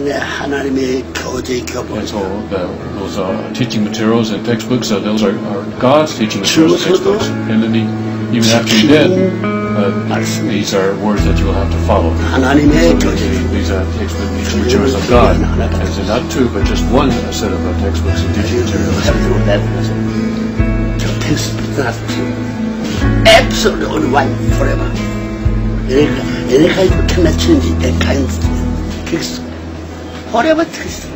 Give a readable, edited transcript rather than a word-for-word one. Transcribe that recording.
하나님의 교재 교본. And so those teaching materials and textbooks, those are God's teaching materials and textbooks. And then even after you're dead, these are words that you will have to follow. These are teaching materials of God. And so not two, but just one set of textbooks and teaching materials. The text is not absolute only one forever. Any kind of cannot change that kind of text. Forever text.